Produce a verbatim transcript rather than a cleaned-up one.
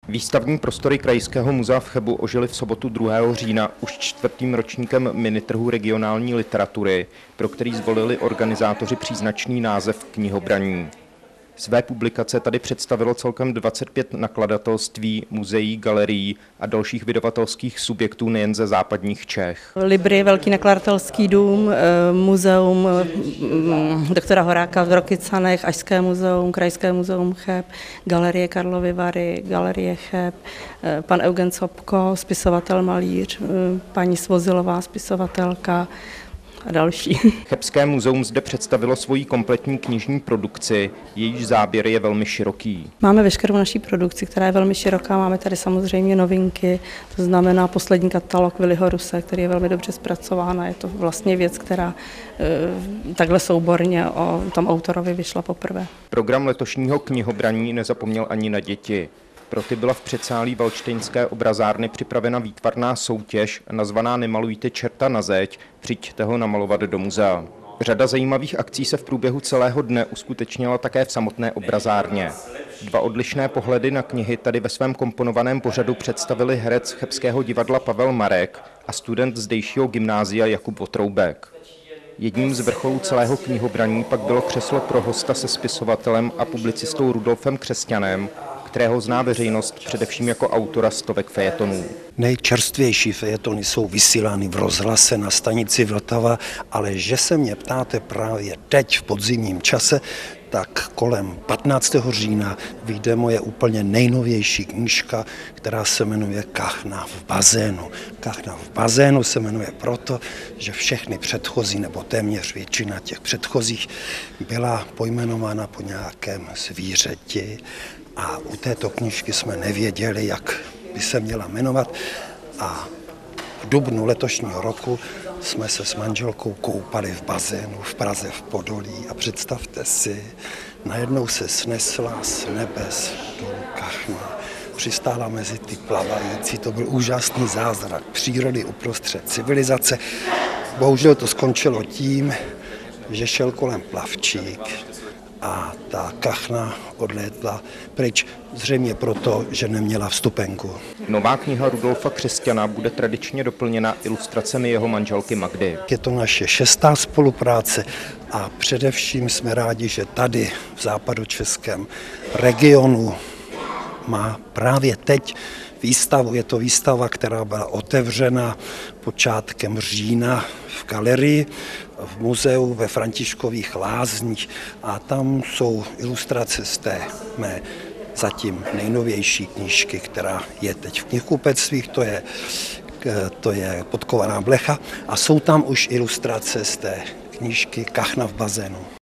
Výstavní prostory Krajského muzea v Chebu ožily v sobotu druhého října už čtvrtým ročníkem minitrhu regionální literatury, pro který zvolili organizátoři příznačný název Knihobraní. Své publikace tady představilo celkem dvacet pět nakladatelství, muzeí, galerií a dalších vydavatelských subjektů nejen ze západních Čech. Libry, velký nakladatelský dům, muzeum doktora Horáka v Rokycanech, Ašské muzeum, Krajské muzeum Cheb, galerie Karlovy Vary, galerie Cheb, pan Eugen Sobko, spisovatel malíř, paní Svozilová, spisovatelka, a další. Chebské muzeum zde představilo svoji kompletní knižní produkci, jejíž záběr je velmi široký. Máme veškerou naší produkci, která je velmi široká, máme tady samozřejmě novinky, to znamená poslední katalog Viliho Ruse, který je velmi dobře zpracován a je to vlastně věc, která e, takhle souborně o tom autorovi vyšla poprvé. Program letošního knihobraní nezapomněl ani na děti. Pro ty byla v předsálí Valdštejnské obrazárny připravena výtvarná soutěž nazvaná Nemalujte čerta na zeď, přijďte ho namalovat do muzea. Řada zajímavých akcí se v průběhu celého dne uskutečnila také v samotné obrazárně. Dva odlišné pohledy na knihy tady ve svém komponovaném pořadu představili herec Chebského divadla Pavel Marek a student zdejšího gymnázia Jakub Votroubek. Jedním z vrcholů celého knihobraní pak bylo křeslo pro hosta se spisovatelem a publicistou Rudolfem Křesťanem, kterého zná veřejnost především jako autora stovek fejetonů. Nejčerstvější fejetony jsou vysílány v rozhlase na stanici Vltava, ale že se mě ptáte právě teď v podzimním čase, tak kolem patnáctého října vyjde moje úplně nejnovější knížka, která se jmenuje Kachna v bazénu. Kachna v bazénu se jmenuje proto, že všechny předchozí, nebo téměř většina těch předchozích byla pojmenována po nějakém zvířeti a u této knížky jsme nevěděli, jak by se měla jmenovat a v dubnu letošního roku jsme se s manželkou koupali v bazénu v Praze v Podolí a představte si, najednou se snesla z nebes dolů kachna. Přistála mezi ty plavající, to byl úžasný zázrak přírody uprostřed civilizace. Bohužel to skončilo tím, že šel kolem plavčík a ta kachna odlétla pryč, zřejmě proto, že neměla vstupenku. Nová kniha Rudolfa Křesťana bude tradičně doplněna ilustracemi jeho manželky Magdy. Je to naše šestá spolupráce a především jsme rádi, že tady v západočeském regionu má právě teď výstavu. Je to výstava, která byla otevřena počátkem října v galerii v muzeu ve Františkových Lázních a tam jsou ilustrace z té mé zatím nejnovější knížky, která je teď v knihkupectvích, to je, to je Podkovaná blecha a jsou tam už ilustrace z té knížky Kachna v bazénu.